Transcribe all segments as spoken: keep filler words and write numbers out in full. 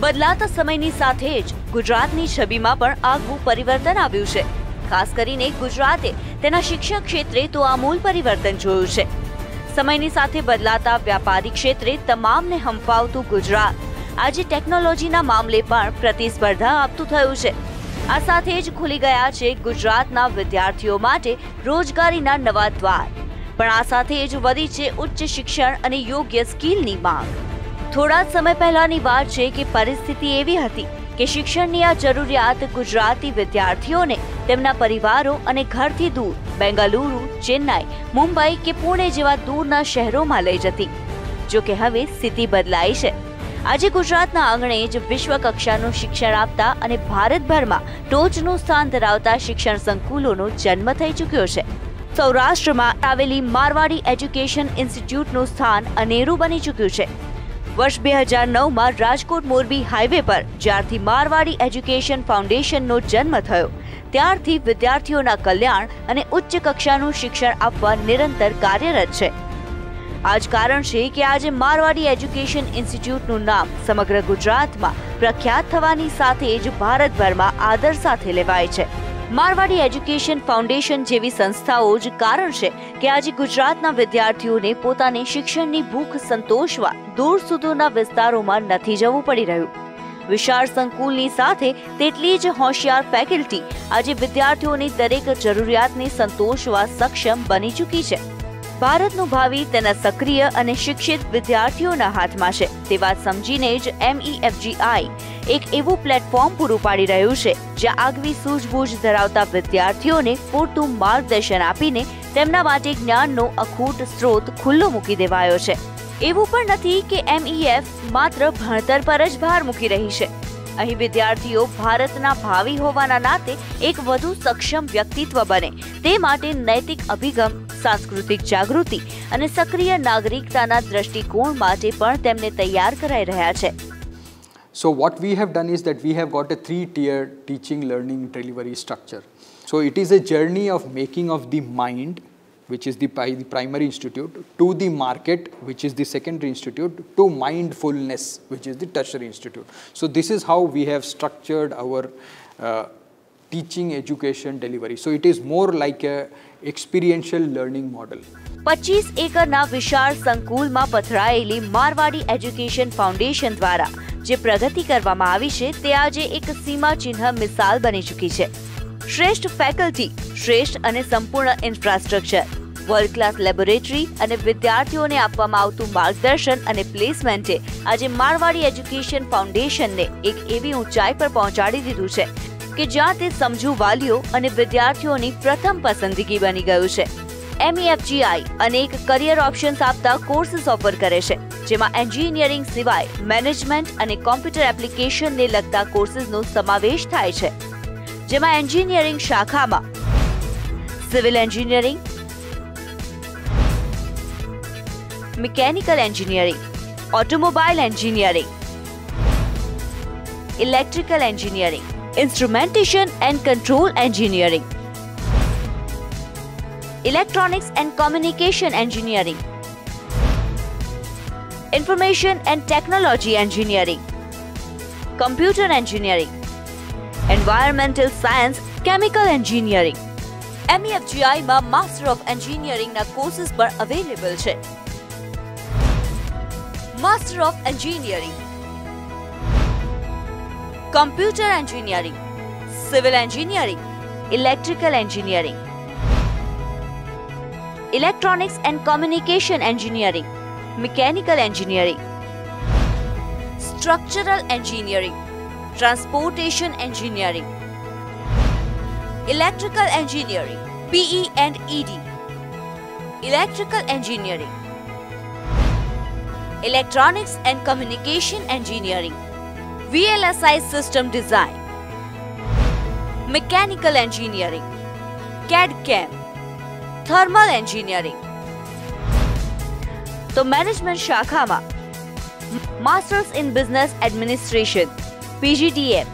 બદલાતા સમયની સાથે જ ગુજરાતની છબીમાં પણ આગવું પરિવર્તન આવ્યું છે. ખાસ કરીને ગુજરાતે તેના શિક્ષણ ક્ષેત્રે તો આમૂલ પરિવર્તન જોયું છે. સમયની સાથે બદલાતા વ્યાપારિક ક્ષેત્રે તમામને હંફાવતું ગુજરાત આજે ટેકનોલોજીના મામલે પણ પ્રતિસ્પર્ધા આપતું થયું છે. આ સાથે જ ખુલી ગયા છે ગુજરાતના વિદ્યાર્થીઓ માટે રોજગારીના નવા દ્વાર. પણ આ સાથે જ વધી છે ઉચ્ચ શિક્ષણ અને યોગ્ય સ્કિલની માંગ. થોડા જ સમય પહેલાની વાત છે કે પરિસ્થિતિ એવી હતી કે શિક્ષણની આ જરૂરિયાત ગુજરાતી વિદ્યાર્થીઓને તેમના પરિવારો અને ઘરથી દૂર બેંગલુરુ, ચેન્નાઈ, મુંબઈ કે પુણે જેવા દૂરના શહેરોમાં લઈ જતી. જો કે હવે સ્થિતિ બદલાઈ છે. આજે ગુજરાતના આંગણે જ વિશ્વ કક્ષાનું શિક્ષણ આપતા અને ભારતભરમાં ટોચનું સ્થાન ધરાવતા શિક્ષણ સંકુલોનો જન્મ થઈ ચૂક્યો છે. સૌરાષ્ટ્રમાં આવેલી મારવાડી એજ્યુકેશન ઇન્સ્ટિટ્યૂટનું સ્થાન અનેરું બની ચૂક્યું છે. વર્ષ બે હજાર નવમાં રાજકોટ મોરબી હાઈવે પર જ્યારથી મારવાડી એજ્યુકેશન ફાઉન્ડેશનનો જન્મ થયો ત્યારથી વિદ્યાર્થીઓના કલ્યાણ અને ઉચ્ચ કક્ષાનું શિક્ષણ આપવા નિરંતર કાર્યરત છે. આ જ કારણ છે કે આજે મારવાડી એજ્યુકેશન ઇન્સ્ટિટ્યૂટનું નામ સમગ્ર ગુજરાતમાં પ્રખ્યાત થવાની સાથે જ ભારતભરમાં આદર સાથે લેવાય છે. મારવાડી એજ્યુકેશન ફાઉન્ડેશન જેવી સંસ્થાઓ જ કારણ છે કે આજે ગુજરાતના વિદ્યાર્થીઓને પોતાની શિક્ષણની ભૂખ સંતોષવા દૂર સુદૂરના વિસ્તારોમાં નથી જવું પડી રહ્યું. વિશાળ સંકુલની સાથે તેટલી જ હોશિયાર ફેકલ્ટી આજે વિદ્યાર્થીઓની દરેક જરૂરિયાતને સંતોષવા સક્ષમ બની ચૂકી છે. ભારતનું ભાવિ તેના સક્રિય અને શિક્ષિત વિદ્યાર્થીઓના હાથમાં છે. તે વાત સમજીને જ એમ ઈ એફ જી આઈ એક એવું પ્લેટફોર્મ પૂરું પાડી રહ્યું છે જ્યાં આગવી સૂઝબૂઝ ધરાવતા વિદ્યાર્થીઓને પૂરતું માર્ગદર્શન આપીને તેમના માટે જ્ઞાનનો અખૂટ સ્ત્રોત ખુલ્લો મૂકી દેવાયો છે. એવું પણ નથી કે એમ ઈ એફ માત્ર ભણતર પર જ ભાર મૂકી રહી છે. અહીં વિદ્યાર્થીઓ ભારતના ભાવિ હોવાના નાતે એક વધુ સક્ષમ વ્યક્તિત્વ બને તે માટે નૈતિક અભિગમ, સાંસ્કૃતિક જાગૃતિ અને સક્રિય નાગરિકતાના દ્રષ્ટિકોણ માટે પણ તેમને તૈયાર કરાઈ રહ્યા છે. So what we have done is that we have got a three-tier teaching, learning, delivery structure. So it is a journey of making of the mind, which is the, the primary institute, to the market, which is the secondary institute, to mindfulness, which is the tertiary institute. So this is how we have structured our uh, teaching, education, delivery. So it is more like a experiential learning model. પચીસ એકરના વિશાળ સંકુલમાં પથરાયેલી Marwari education foundation દ્વારા જે પ્રગતિ કરવામાં આવી છે તે આજે એક સીમાચિહ્ન મિસાલ બની ચૂકી છે. શ્રેષ્ઠ ફેકલ્ટી, શ્રેષ્ઠ અને સંપૂર્ણ ઇન્ફ્રાસ્ટ્રક્ચર, વર્લ્ડ ક્લાસ લેબોરેટરી અને વિદ્યાર્થીઓને આપવામાં આવતું માર્ગદર્શન અને પ્લેસમેન્ટે આજે મારવાડી એજ્યુકેશન ફાઉન્ડેશનને એક એવી ઊંચાઈ પર પહોંચાડી દીધું છે કે જ્યાં તે સમજુ વાલીઓ અને વિદ્યાર્થીઓની પ્રથમ પસંદગી બની ગયું છે. એમ ઈ એફ જી આઈ અનેક કરિયર ઓપ્શન્સ આપતા કોર્સીસ ઓફર કરે છે જેમાં એન્જિનિયરિંગ સિવાય મેનેજમેન્ટ અને કોમ્પ્યુટર એપ્લિકેશનને લગતા કોર્સીસનો સમાવેશ થાય છે. જેમાં એન્જિનિયરિંગ શાખામાં civil engineering, mechanical engineering, automobile engineering, electrical engineering, instrumentation and control engineering, Electronics and Communication Engineering, Information and Technology Engineering, Computer Engineering, Environmental Science, Chemical Engineering. M E F G I માં Master of Engineering ના courses પણ available છે. Master of Engineering, Computer Engineering, Civil Engineering, Electrical Engineering, Electronics and Communication Engineering, Mechanical Engineering, Structural Engineering, Transportation Engineering, Electrical Engineering, P E and E D, Electrical Engineering, Electronics and Communication Engineering, V L S I System Design, Mechanical Engineering, C A D C A M, thermal engineering. તો management શાખામાં masters in business administration P G D M,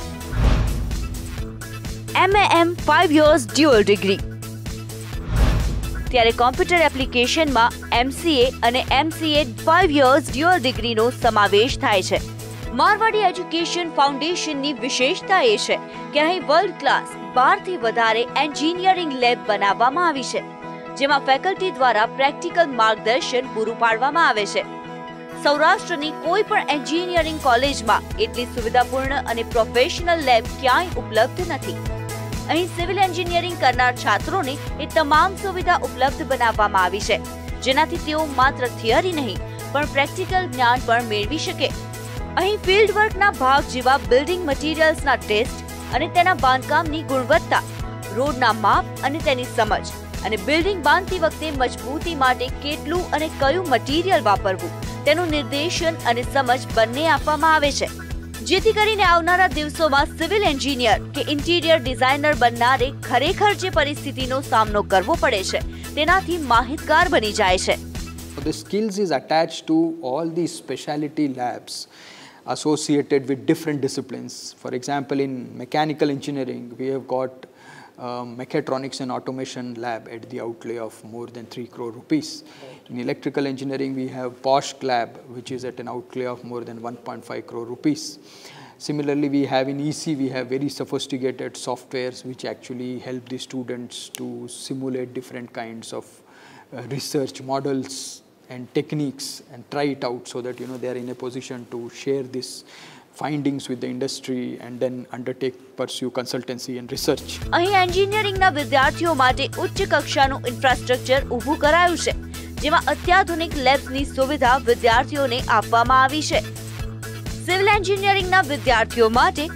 M A M five years dual degree. ત્યારે computer એપ્લિકેશનમાં M C A અને M C A five years dual ડિગ્રીનો સમાવેશ થાય છે. Marwari education ફાઉન્ડેશનની વિશેષતા એ છે કે અહીં વર્લ્ડ ક્લાસ બાર થી વધારે એન્જિનિયરિંગ લેબ બનાવવામાં આવી છે, જેમાં ફેકલ્ટી દ્વારા પ્રેક્ટિકલ માર્ગદર્શન પૂરું પાડવામાં આવે છે. સૌરાષ્ટ્રની કોઈ પણ એન્જિનિયરિંગ કોલેજમાં એટલી સુવિધાપૂર્ણ અને પ્રોફેશનલ લેબ ક્યાંય ઉપલબ્ધ નથી. અહીં સિવિલ એન્જિનિયરિંગ કરનાર છાત્રોને એ તમામ સુવિધા ઉપલબ્ધ બનાવવામાં આવી છે, જેનાથી તેઓ માત્ર થિયરી નહીં પણ પ્રેક્ટિકલ જ્ઞાન પણ મેળવી શકે. અહીં ફિલ્ડ વર્કના ભાગ જેવા બિલ્ડિંગ મટીરિયલ્સના ટેસ્ટ અને તેના બાંધકામની ગુણવત્તા, રોડના માપ અને તેની સમજ, અને બિલ્ડિંગ બાંધતી વખતે મજબૂતી માટે કેટલું અને કયું મટીરિયલ વાપરવું તેનું નિર્દેશન અને સમજ બંને આપવામાં આવે છે, જેથી કરીને આવનારા દિવસોમાં સિવિલ એન્જિનિયર કે ઇન્ટિરિયર ડિઝાઇનર બનનારે ખરેખર જે પરિસ્થિતિનો સામનો કરવો પડે છે તેનાથી માહિતગાર બની જાય છે. The skills is attached to all these specialty labs associated with different disciplines. For example, in mechanical engineering, we have got um, mechatronics and automation lab at the outlay of more than three crore rupees. In electrical engineering, we have Bosch lab, which is at an outlay of more than one point five crore rupees. Similarly, we have in E C, we have very sophisticated softwares which actually help the students to simulate different kinds of uh, research models and techniques and try it out so that you know they are in a position to share these findings with the industry and then undertake pursue consultancy and research. અહીં એન્જિનિયરિંગના વિદ્યાર્થીઓ માટે ઉચ્ચ કક્ષાનું infrastructure ઊભું કરાયું છે, જેમાં અત્યાધુનિક લેબ્સની સુવિધા વિદ્યાર્થીઓને આપવામાં આવી છે. સિવિલ એન્જિનિયરિંગના વિદ્યાર્થીઓ માટે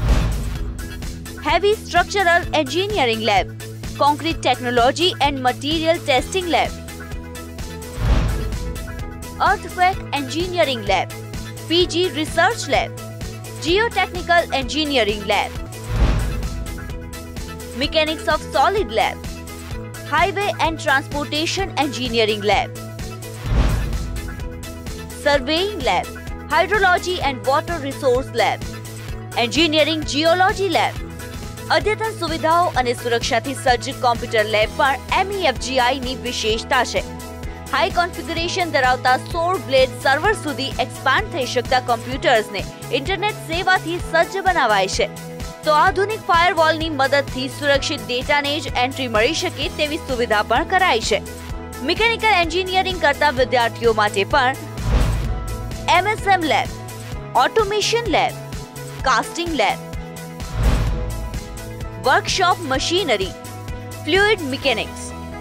heavy structural engineering lab, concrete technology and material testing lab, Earthquake Engineering Lab, P G Research Lab, Geotechnical Engineering Lab, Mechanics of Solid Lab, Highway and Transportation Engineering Lab, Surveying Lab, Hydrology and Water Resource Lab, Engineering Geology Lab. અદ્યતન સુવિધાઓ અને સુરક્ષાથી સજ્જ computer lab પણ M E F G I ની વિશેષતા છે. High configuration ધરાવતા સોળ બ્લેડ સર્વર સુધી એક્સપાન્ડ થઈ શકતા કોમ્પ્યુટર્સને ઇન્ટરનેટ સેવાથી સજ્જ બનાવાય છે, તો આધુનિક ફાયરવોલની મદદથી સુરક્ષિત ડેટાને જ એન્ટ્રી મળી શકે તેવી સુવિધા પણ કરાઈ છે. મિકેનિકલ એન્જિનિયરિંગ કરતા વિદ્યાર્થીઓ માટે પણ M S M lab, automation lab, casting lab, workshop machinery, fluid mechanics,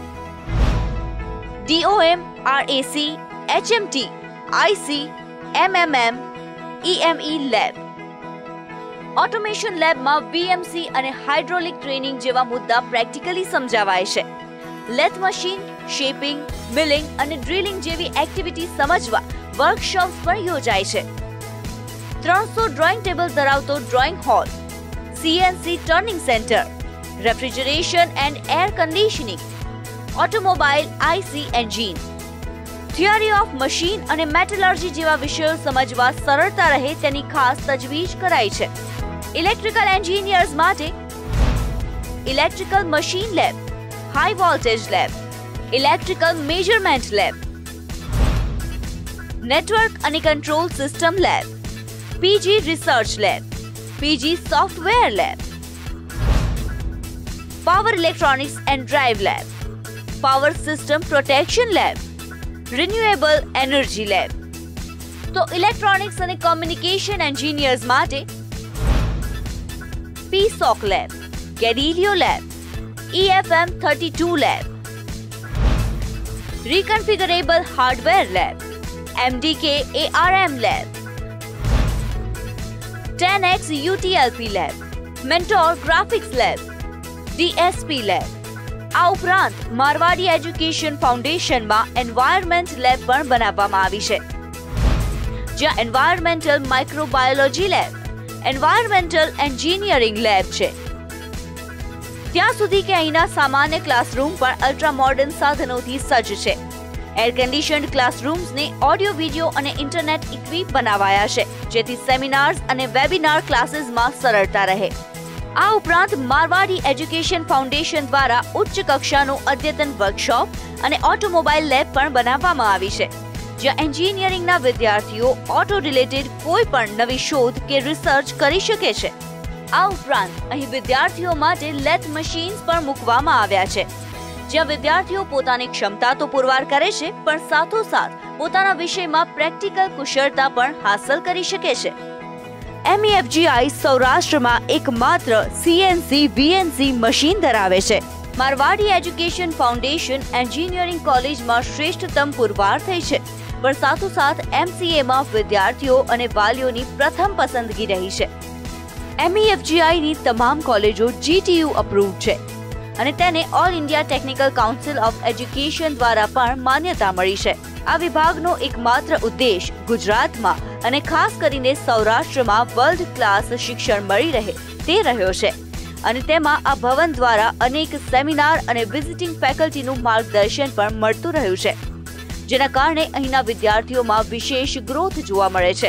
D O M, R A C, H M T, I C, M M M, E M E lab. Automation લેબમાં V M C અને hydraulic training જેવા મુદ્દા practically સમજાવાય છે. Lathe machine, shaping, milling અને drilling જેવી activity સમજવા workshops પણ યોજાય છે. ત્રણસો ડ્રોઈંગ ટેબલ ધરાવતો drawing hall, C N C turning centre, refrigeration and air conditioning, automobile I C engine, theory of machine અને મેટલર્જી જેવા વિષયો સમજવા સરળતા રહે તેની ખાસ તજવીજ કરાઈ છે. ઇલેક્ટ્રિકલ એન્જિનિયર્સ માટે electrical machine lab, high voltage lab, electrical measurement lab, network અને control system lab, P G research lab, P G software lab, power electronics and drive lab, power system protection lab, renewable energy lab. તો electronics અને communication engineers માટે P S O C lab, Galileo lab, E F M thirty-two lab, reconfigurable hardware lab, M D K A R M lab, ten X U T L P lab, mentor graphics lab, D S P lab. આ ઉપરાંત Marwadi education ફાઉન્ડેશનમાં environment lab પણ બનાવવામાં આવી છે, જ્યાં environmental microbiology lab, environmental engineering lab છે. ત્યાં સુધી કે અહીંના સામાન્ય ક્લાસરૂમ પણ અલ્ટ્રા મોડર્ન સાધનોથી સજ્જ છે. એર કન્ડિશન્ડ ક્લાસરૂમ્સને ઓડિયો, વિડીયો અને ઇન્ટરનેટ ઇક્વિપ બનાવાયા છે, જેથી સેમિનાર્સ અને વેબિનાર ક્લાસીસમાં સરળતા રહે. આ ઉપરાંત મારવાડી એજ્યુકેશન ફાઉન્ડેશન દ્વારા ઉચ્ચ કક્ષાનો અદ્યતન વર્કશોપ અને ઓટોમોબાઈલ લેબ પણ બનાવવામાં આવી છે, જ્યાં એન્જિનિયરિંગના વિદ્યાર્થીઓ ઓટો રિલેટેડ કોઈ પણ નવી શોધ કે રિસર્ચ કરી શકે છે. આ ઉપરાંત અહીં વિદ્યાર્થીઓ માટે લેથ મશીન્સ પણ મૂકવામાં આવ્યા છે, જ્યાં વિદ્યાર્થીઓ પોતાની ક્ષમતા તો પુરવાર કરે છે, પણ સાથોસાથ પોતાના વિષયમાં પ્રેક્ટિકલ કુશળતા પણ હાંસલ કરી શકે છે. એમ ઈ એફ જી આઈ સૌરાષ્ટ્રમાં એકમાત્ર C N C V N C machine ધરાવે છે. મારવાડી એજ્યુકેશન ફાઉન્ડેશન એન્જિનિયરિંગ કોલેજમાં શ્રેષ્ઠતમ પુરવાર થઈ છે, પણ સાથોસાથ એમ સી એમાં વિદ્યાર્થીઓ અને વાલીઓની પ્રથમ પસંદગી રહી છે. એમ ઈ એફ જી આઈની તમામ કોલેજો જી ટી યુ અપ્રૂવ્ડ છે અને તેને All India Technical Council of Education દ્વારા પણ માન્યતા મળી છે. આ વિભાગનો એકમાત્ર ઉદ્દેશ ગુજરાતમાં અને ખાસ કરીને સૌરાષ્ટ્રમાં વર્લ્ડ ક્લાસ શિક્ષણ મળી રહે તે રહ્યો છે અને તેમાં આ ભવન દ્વારા અનેક સેમિનાર અને વિઝિટિંગ ફેકલ્ટીનું માર્ગદર્શન પણ મળતું રહ્યું છે, જેના કારણે અહીંના વિદ્યાર્થીઓમાં વિશેષ ગ્રોથ જોવા મળે છે.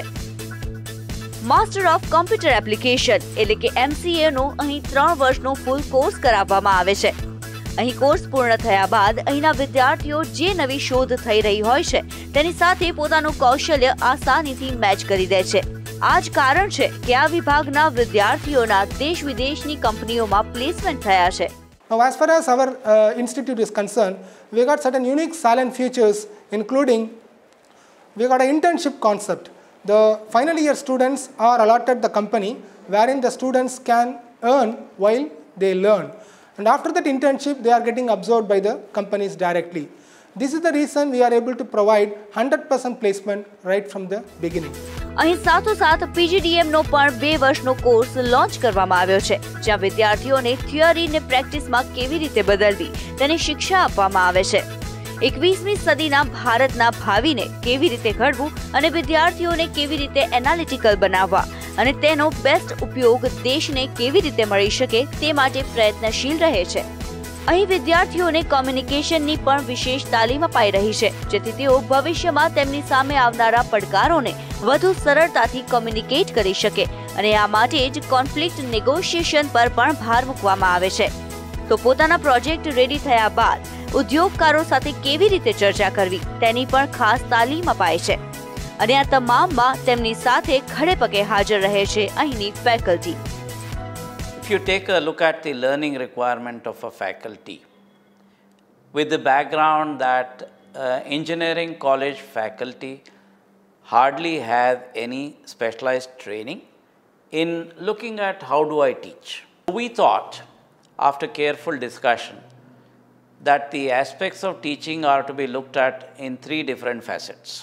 માસ્ટર ઓફ કોમ્પ્યુટર એપ્લિકેશન એટલે કે એમ સી એ નો અહીં ત્રણ વર્ષનો ફૂલ કોર્સ કરાવવામાં આવે છે. અહીં કોર્સ પૂર્ણ થયા બાદ અહીંના વિદ્યાર્થીઓ જે નવી શોધ થઈ રહી હોય છે તેની સાથે પોતાનું કૌશલ્ય આસાનીથી મેચ કરી દે છે. આ જ કારણ છે કે આ વિભાગના વિદ્યાર્થીઓના દેશ વિદેશની કંપનીઓમાં પ્લેસમેન્ટ થયા છે. Now, as far as our uh, institute is concerned, we got certain unique silent features, including we got an internship concept. The final year students are allotted the company wherein the students can earn while they learn. And after that internship, they are getting absorbed by the companies directly. This is the reason we are able to provide one hundred percent placement right from the beginning. અહીં સાથોસાથ પી G D એમ નો પણ બે વર્ષનો course launch કરવામાં આવ્યો છે, જ્યાં વિદ્યાર્થીઓને થિયરીને પ્રેક્ટિસમાં કેવી રીતે બદલવી તેની શિક્ષા આપવામાં આવે છે. એકવીસમી સદીના ભારતના ભાવિને કેવી રીતે ઘડવું અને વિદ્યાર્થીઓને કેવી રીતે એનાલિટિકલ બનાવવા અને તેનો બેસ્ટ ઉપયોગ દેશને કેવી રીતે મળી શકે તે માટે પ્રયત્નશીલ રહે છે. અહીં વિદ્યાર્થીઓને કોમ્યુનિકેશનની પણ વિશેષ તાલીમ અપાઈ રહી છે, જેથી તેઓ ભવિષ્યમાં તેમની સામે આવનારા પડકારોને વધુ સરળતાથી કોમ્યુનિકેટ કરી શકે અને આ માટે જ કોન્ફ્લિક્ટ નેગોશિએશન પર પણ ભાર મૂકવામાં આવે છે. તો પોતાના પ્રોજેક્ટ રેડી થયા બાદ ઉદ્યોગકારો સાથે કેવી રીતે ચર્ચા કરવી તેની પણ ખાસ તાલીમ અપાય છે અને આ તમામમાં તેમની સાથે ખડે પગે હાજર રહે છે અહીંની faculty. If you take a look at the learning requirement of a faculty, with the background that uh, engineering college faculty hardly have any specialized training in looking at how do I teach. We thought, after careful discussion, that the aspects of teaching are to be looked at in three different facets.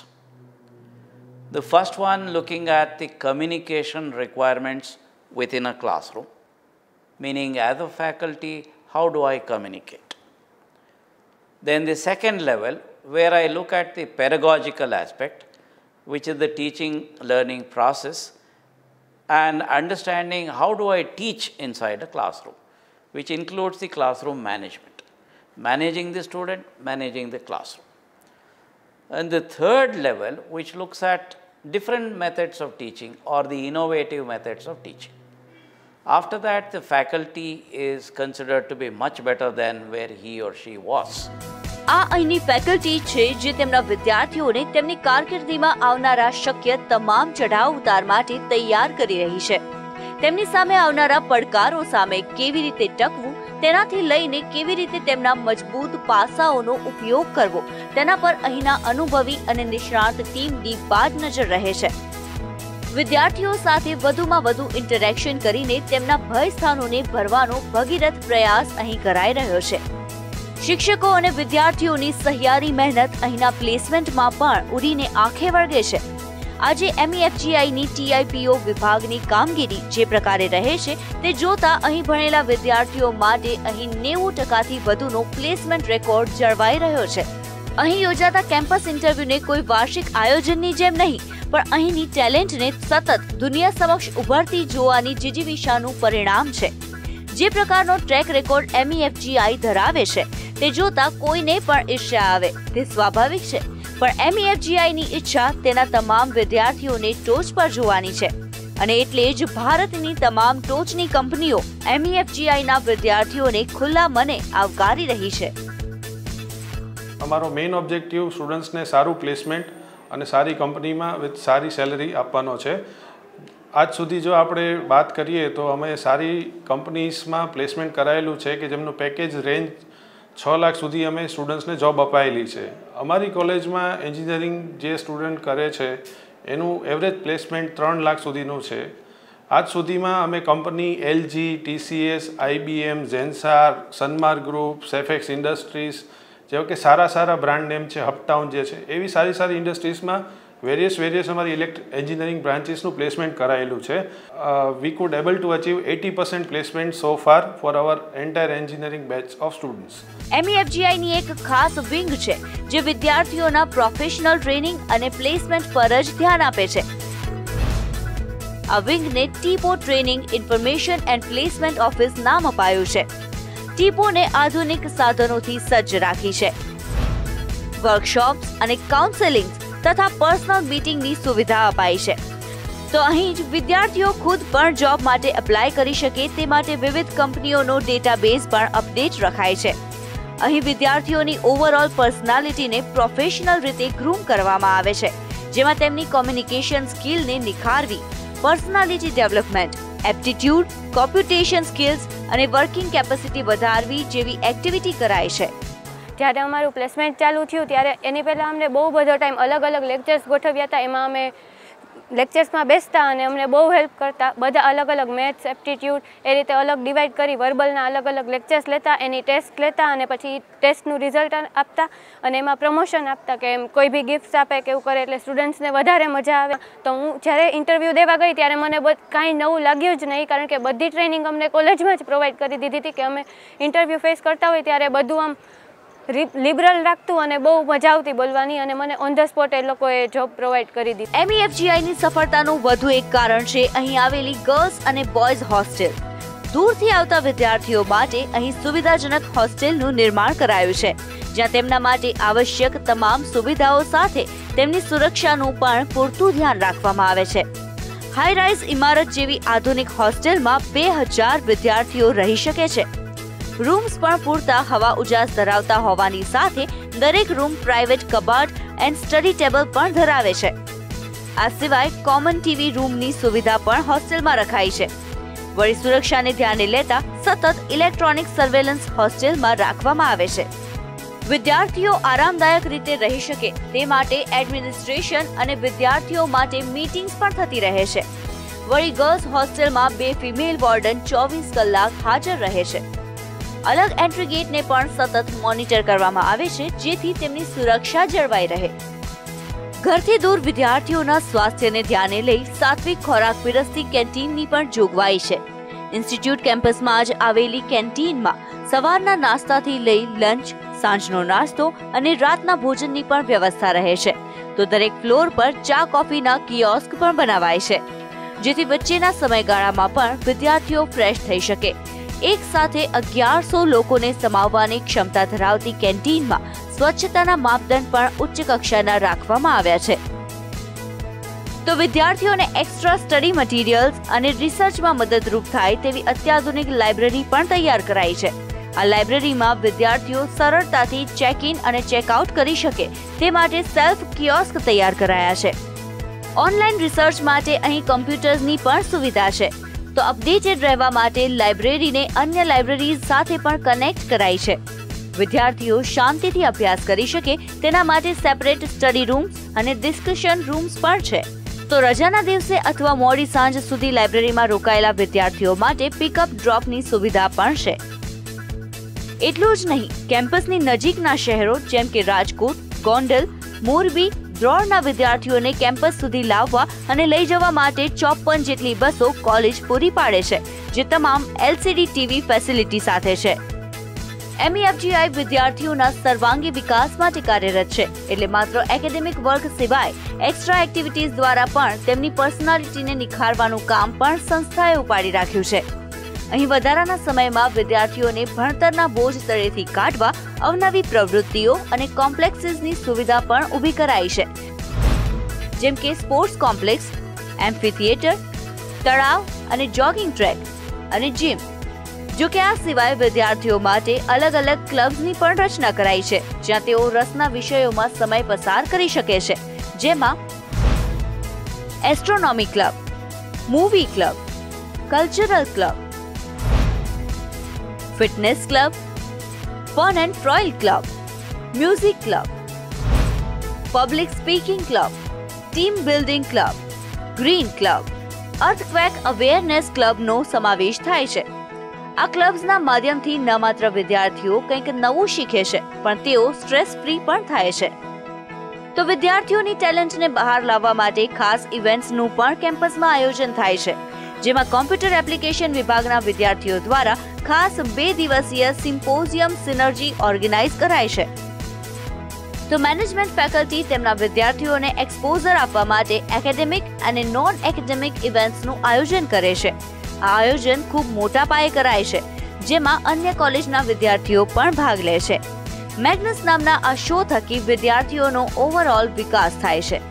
The first one looking at the communication requirements within a classroom, meaning as a faculty, how do I communicate? Then the second level, where I look at the pedagogical aspect, which is the teaching learning process, and understanding how do I teach inside a classroom, which includes the classroom management, managing the student, managing the classroom. And the third level, which looks at different methods of teaching or the innovative methods of teaching. After that, the faculty is considered to be much better than where he or she was. આ અહીંની faculty છે જે તેમના વિદ્યાર્થીઓને તેમની કારકિર્દીમાં આવનારા શક્ય તમામ ચઢાવ ઉતાર માટે તૈયાર કરી રહી છે. તેમની સામે આવનારા પડકારો સામે કેવી રીતે ટકવું તેનાથી લઈને કેવી રીતે તેમના મજબૂત પાસાઓનો ઉપયોગ કરવો તેના પર અહીંના અનુભવી અને નિષ્ણાત ટીમની બાજ નજર રહે છે. વિદ્યાર્થીઓ સાથે વધુમાં વધુ ઇન્ટરેક્શન કરીને તેમના ભય સ્થાનોને ભરવાનો ભગીરથ પ્રયાસ અહીં કરાઈ રહ્યો છે. શિક્ષકો અને વિદ્યાર્થીઓની સહિયારી મહેનત અહીંના પ્લેસમેન્ટમાં પણ ઉડીને આંખે વળગે છે. આજે એમ E F G આઈની T I પી ઓ વિભાગની કામગીરી જે પ્રકારે રહે છે તે જોતા અહીં ભણેલા વિદ્યાર્થીઓ માટે અહીં નેવું ટકાથી વધુનો પ્લેસમેન્ટ રેકોર્ડ જળવાઈ રહ્યો છે. અહીં યોજાતા કેમ્પસ ઇન્ટરવ્યુને કોઈ વાર્ષિક આયોજનની જેમ નહીં, પણ અહીંની ટેલેન્ટને સતત દુનિયા સમક્ષ ઉભરતી જોવાની જીજીવિષાનું પરિણામ છે. જે પ્રકારનો track record M E F G I ધરાવે છે તે જોતા કોઈને પણ ઈર્ષ્યા આવે તે સ્વાભાવિક છે, પણ એમ ઈ એફ જી આઈની ઈચ્છા તેના તમામ વિદ્યાર્થીઓને ટોચ પર જોવાની છે અને એટલે જ ભારતની તમામ ટોચની કંપનીઓ એમ ઈ એફ જી આઈના વિદ્યાર્થીઓને ખુલ્લા મને આવકારી રહી છે. અમારો મેઇન ઓબ્જેક્ટિવ સ્ટુડન્ટ્સને સારું પ્લેસમેન્ટ અને સારી કંપનીમાં વિથ સારી સેલરી આપવાનો છે. આજ સુધી જો આપણે વાત કરીએ તો અમે સારી કંપનીઝમાં પ્લેસમેન્ટ કરાયેલું છે કે જેમનું પેકેજ રેન્જ છ લાખ સુધી અમે સ્ટુડન્ટ્સને જોબ અપાયેલી છે. અમારી કોલેજમાં એન્જિનિયરિંગ જે સ્ટુડન્ટ કરે છે એનું એવરેજ પ્લેસમેન્ટ ત્રણ લાખ સુધીનું છે. આજ સુધીમાં અમે company LG, TCS, IBM, Zensar, Sanmar group, Safex industries જેવા કે સારા સારા બ્રાન્ડ નેમ છે, હપટાઉન જે છે, એવી સારી સારી ઇન્ડસ્ટ્રીઝમાં વેરિયસ વેરિયસ અમારી ઇલેક્ટ્રિક એન્જિનિયરિંગ બ્રાન્ચીસનું પ્લેસમેન્ટ કરાયેલું છે. We could able to achieve eighty percent placement so far for our entire engineering batch of students. એમઈએફજીઆઈની એક ખાસ વિંગ છે જે વિદ્યાર્થીઓના પ્રોફેશનલ ટ્રેનિંગ અને પ્લેસમેન્ટ પર જ ધ્યાન આપે છે. આ વિંગને TIPO training information and placement office નામ અપાયું છે. ટીપોને આધુનિક સાધનોથી સજ્જ રાખી છે. વર્કશોપ્સ અને કાઉન્સેલિંગ તથા પર્સનલ મીટિંગની સુવિધા અપાઈ છે. તો અહીં જ વિદ્યાર્થીઓ ખુદ પણ જોબ માટે એપ્લાય કરી શકે તે માટે વિવિધ કંપનીઓનો ડેટાબેઝ પણ અપડેટ રખાય છે. અહીં વિદ્યાર્થીઓની ઓવરઓલ પર્સનાલિટીને પ્રોફેશનલ રીતે ગ્રૂમ કરવામાં આવે છે, જેમાં તેમની કોમ્યુનિકેશન સ્કિલને નિખારવી, personality development, aptitude, computation skills અને વર્કિંગ કેપેસિટી વધારવી જેવી એક્ટિવિટી કરાય છે. જ્યારે અમારું પ્લેસમેન્ટ ચાલુ થયું ત્યારે એની પહેલાં અમને બહુ બધો ટાઈમ અલગ અલગ લેક્ચર્સ ગોઠવ્યા હતા. એમાં અમે લેક્ચર્સમાં બેસતા અને અમને બહુ હેલ્પ કરતા. બધા અલગ અલગ મેથ્સ, એપ્ટિટ્યૂડ એ રીતે અલગ ડિવાઈડ કરી વર્બલના અલગ અલગ લેક્ચર્સ લેતા, એની ટેસ્ટ લેતા અને પછી ટેસ્ટનું રિઝલ્ટ આપતા અને એમાં પ્રમોશન આપતા કે એમ કોઈ બી ગિફ્ટ્સ આપે કે એવું કરે એટલે સ્ટુડન્ટ્સને વધારે મજા આવે. તો હું જ્યારે ઇન્ટરવ્યૂ દેવા ગઈ ત્યારે મને કાંઈ નવું લાગ્યું જ નહીં, કારણ કે બધી ટ્રેનિંગ અમને કોલેજમાં જ પ્રોવાઈડ કરી દીધી હતી કે અમે ઇન્ટરવ્યૂ ફેસ કરતા હોય ત્યારે બધું આમ લિબરલ રાખતું અને બહુ મજા આવતી બોલવાની અને મને ઓન ધ સ્પોટ એ લોકોએ જોબ પ્રોવાઈડ કરી દીધી. એમઈએફજીઆઈની સફળતાનું વધુ એક કારણ છે અહીં આવેલી ગર્લ્સ અને બોયઝ હોસ્ટેલ. દૂરથી આવતા વિદ્યાર્થીઓ માટે અહીં સુવિધાજનક હોસ્ટેલનું નિર્માણ કરાયું છે, જ્યાં તેમના માટે આવશ્યક તમામ સુવિધાઓ સાથે તેમની સુરક્ષાનું પણ પૂરતું ધ્યાન રાખવામાં આવે છે. હાઈ રાઇઝ ઇમારત જેવી આધુનિક હોસ્ટેલમાં બે હજાર વિદ્યાર્થીઓ રહી શકે છે. રૂમ્સ પણ પૂરતા હવા ઉજાસ ધરાવતા હોવાની સાથે દરેક રૂમ પ્રાઇવેટ કબાટ એન્ડ સ્ટડી ટેબલ પણ ધરાવે છે. આ સિવાય કોમન ટીવી રૂમની સુવિધા પણ હોસ્ટેલમાં રખાઈ છે. વળી સુરક્ષાને ધ્યાને લેતા સતત ઇલેક્ટ્રોનિક સર્વેલન્સ હોસ્ટેલમાં રાખવામાં આવે છે. વિદ્યાર્થીઓ આરામદાયક રીતે રહી શકે તે માટે એડમિનિસ્ટ્રેશન અને વિદ્યાર્થીઓ માટે મીટિંગ્સ પણ થતી રહે છે. વળી ગર્લ્સ હોસ્ટેલમાં બે ફિમેલ વોર્ડન ચોવીસ કલાક હાજર રહે છે. અલગ એન્ટ્રી ગેટને પણ સતત મોનિટર કરવામાં આવે છે, જેથી તેમની સુરક્ષા જળવાઈ રહે. ઘરથી દૂર વિદ્યાર્થીઓના સ્વાસ્થ્યને ધ્યાને લઈ સાત્વિક ખોરાક પીરસતી કેન્ટીનની પણ જોગવાઈ છે. ઇન્સ્ટિટ્યૂટ કેમ્પસમાં જ આવેલી કેન્ટીનમાં સવારના નાસ્તાથી લઈ લંચ, સાંજનો નાસ્તો અને રાતના ભોજનની પણ વ્યવસ્થા રહે છે. તો દરેક ફ્લોર પર ચા કોફીના કિયોસ્ક પણ બનાવાય છે, જેથી વચ્ચેના સમયગાળામાં પણ વિદ્યાર્થીઓ ફ્રેશ થઈ શકે. એક સાથે અગિયારસો લોકોને સમાવવાની ક્ષમતા ધરાવતી કેન્ટીનમાં સ્વચ્છતાના માપદંડ પણ ઉચ્ચ કક્ષાના રાખવામાં આવ્યા છે. તો વિદ્યાર્થીઓને એક્સ્ટ્રા સ્ટડી મટીરિયલ્સ અને રિસર્ચમાં મદદરૂપ થાય તેવી અત્યાધુનિક લાઇબ્રેરી પણ તૈયાર કરાઈ છે. આ લાઇબ્રેરીમાં વિદ્યાર્થીઓ સરળતાથી ચેક ઇન અને ચેકઆઉટ કરી શકે તે માટે સેલ્ફ કિયોસ્ક તૈયાર કરાયા છે. ઓનલાઈન રિસર્ચ માટે અહીં કમ્પ્યુટર્સની પણ સુવિધા છે. તો અપડેટેડ રહેવા માટે લાઇબ્રેરીને અન્ય લાઇબ્રેરીઝ સાથે પણ કનેક્ટ કરાઈ છે. વિદ્યાર્થીઓ શાંતિથી અભ્યાસ કરી શકે તેના માટે સેપરેટ સ્ટડી રૂમ્સ અને ડિસ્કશન રૂમ્સ પણ છે. તો રજાના દિવસે અથવા મોડી સાંજ સુધી લાઇબ્રેરીમાં રોકાયેલા વિદ્યાર્થીઓ માટે પિકઅપ ડ્રોપની સુવિધા પણ છે. એટલું જ નહીં, કેમ્પસની નજીકના શહેરો જેમ કે રાજકોટ, ગોંડલ, મોરબી, દ્રોણના વિદ્યાર્થીઓને કેમ્પસ સુધી લાવવા અને લઈ જવા માટે ચોપન જેટલી બસો કોલેજ પૂરી પાડે છે, જે તમામ એલસીડી ટીવી ફેસિલિટી સાથે છે. એમઈએફજીઆઈ વિદ્યાર્થીઓના સર્વાંગી વિકાસ માટે કાર્યરત છે, એટલે માત્ર એકેડેમિક વર્ક સિવાય એક્સ્ટ્રા એક્ટિવિટીઝ દ્વારા પણ તેમની પર્સનાલિટીને નિખારવાનું કામ પણ સંસ્થાએ ઉપાડી રાખ્યું છે. અહીં વધારાના સમયમાં વિદ્યાર્થીઓને ભણતરના બોજ તળેથી કાઢવા અવનવી પ્રવૃત્તિઓ અને કોમ્પ્લેક્સીસની સુવિધા પણ ઊભી કરાઈ છે, જેમ કે સ્પોર્ટ્સ કોમ્પ્લેક્સ, એમ્ફી થિયેટર, તળાવ અને જોગિંગ ટ્રેક અને જીમ. જો કે આ સિવાય વિદ્યાર્થીઓ માટે અલગ અલગ ક્લબ્સની પણ રચના કરાઈ છે, જ્યાં તેઓ રસના વિષયોમાં સમય પસાર કરી શકે છે, જેમાં astronomy club, movie club, cultural club, fitness club, fun and frolic club, music club, public speaking club, team building club, green club, earthquake awareness ક્લબનો સમાવેશ થાય છે. આ ક્લબ્સના માધ્યમથી ન માત્ર વિદ્યાર્થીઓ કંઈક નવું શીખે છે, પણ તેઓ સ્ટ્રેસ ફ્રી પણ થાય છે. તો વિદ્યાર્થીઓની ટેલેન્ટને બહાર લાવવા માટે ખાસ ઇવેન્ટ્સનું પણ કેમ્પસમાં આયોજન થાય છે, જેમાં કોમ્પ્યુટર એપ્લિકેશન વિભાગના વિદ્યાર્થીઓ દ્વારા ખાસ બે દિવસીય સિમ્પોઝિયમ સિનર્જી ઓર્ગેનાઇઝ કરાય છે. તો મેનેજમેન્ટ ફેકલ્ટી તેમના વિદ્યાર્થીઓને એક્સપોઝર આપવા માટે એકેડેમિક અને નોન એકેડેમિક ઇવેન્ટ્સનું આયોજન કરે છે. આ આયોજન ખૂબ મોટા પાયે કરાય છે, જેમાં અન્ય કોલેજના વિદ્યાર્થીઓ પણ ભાગ લે છે. મેગ્નસ નામના આ શો થકી વિદ્યાર્થીઓનો ઓવરઓલ વિકાસ થાય છે.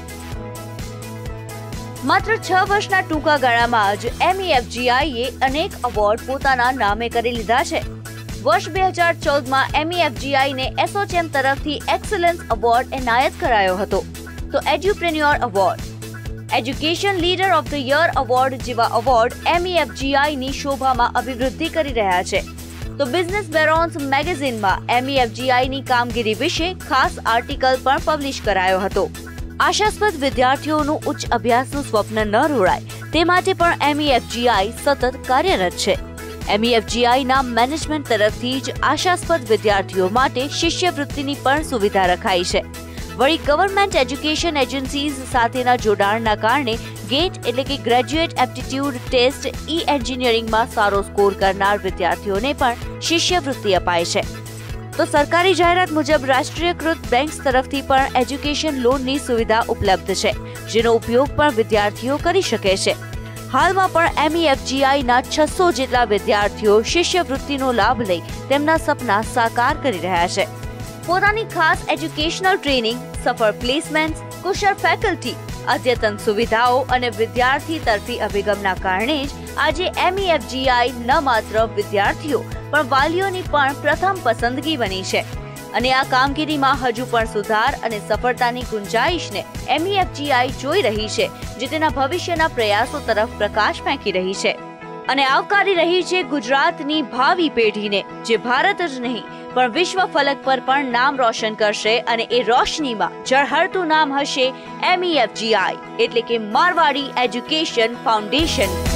માત્ર છ વર્ષના ટૂંકા ગાળામાં જ એમઈએફજીઆઈએ અનેક એવોર્ડ પોતાના નામે કરી લીધા છે. વર્ષ બે હજાર ચૌદમાં એમઈએફજીઆઈને એસોચેમ તરફથી એક્સલન્સ એવોર્ડ એનાયત કરાયો હતો. તો edupreneur award, education leader of the year award જેવા એવોર્ડ એમઈએફજીઆઈની શોભામાં અભિવૃદ્ધિ કરી રહ્યા છે. તો બિઝનેસ બેરોન્સ મેગેઝિનમાં એમઈએફજીઆઈની કામગીરી વિશે ખાસ આર્ટિકલ પણ પબ્લિશ કરાયો હતો. આશાસ્પદ વિદ્યાર્થીઓનું ઉચ્ચ અભ્યાસનું સ્વપ્ન ન રોડાય તે માટે પણ એમઈએફજીઆઈ સતત કાર્યરત છે. એમઈએફજીઆઈના મેનેજમેન્ટ તરફથી જ આશાસ્પદ વિદ્યાર્થીઓ માટે શિષ્યવૃત્તિની પણ સુવિધા રખાઈ છે. વળી ગવર્મેન્ટ એજ્યુકેશન એજન્સીઝ સાથેના જોડાણના કારણે ગેટ એટલે કે ગ્રેજ્યુએટ એપ્ટિટ્યૂડ ટેસ્ટ ઈ એન્જિનિયરિંગમાં સારો સ્કોર કરનાર વિદ્યાર્થીઓને પણ શિષ્યવૃત્તિ અપાય છે. તો સરકારી જાહેરાત મુજબ રાષ્ટ્રીયકૃત બેંક્સ તરફથી પણ એજ્યુકેશન લોનની સુવિધા ઉપલબ્ધ છે, જેનો ઉપયોગ પણ વિદ્યાર્થીઓ કરી શકે છે. હાલમાં પણ એમઈએફજીઆઈના છસો જેટલા વિદ્યાર્થીઓ શિષ્યવૃત્તિનો લાભ લઈ તેમના સપના સાકાર કરી રહ્યા છે. પોતાની ખાસ એજ્યુકેશનલ ટ્રેનિંગ, સફળ પ્લેસમેન્ટ, કુશળ ફેકલ્ટી, અદ્યતન સુવિધાઓ અને વિદ્યાર્થી તરફી અભિગમના કારણે જ આજે એમઈએફજીઆઈ ન માત્ર વિદ્યાર્થીઓ પણ વાલીઓની પણ પ્રથમ પસંદગી બની છે. અને આ કામગીરીમાં હજુ પણ સુધાર અને સફળતાની ગુંજાઈશને એમઈએફજીઆઈ જોઈ રહી છે, જે તેના ભવિષ્યના પ્રયાસો તરફ પ્રકાશ ફેંકી રહી છે અને આવકારી રહી છે ગુજરાતની ભાવિ પેઢીને, જે ભારત જ નહીં પણ વિશ્વ ફલક પર પણ નામ રોશન કરશે. અને એ રોશનીમાં ઝળહળતું નામ હશે એમઈએફજીઆઈ એટલે કે મારવાડી એજ્યુકેશન ફાઉન્ડેશન.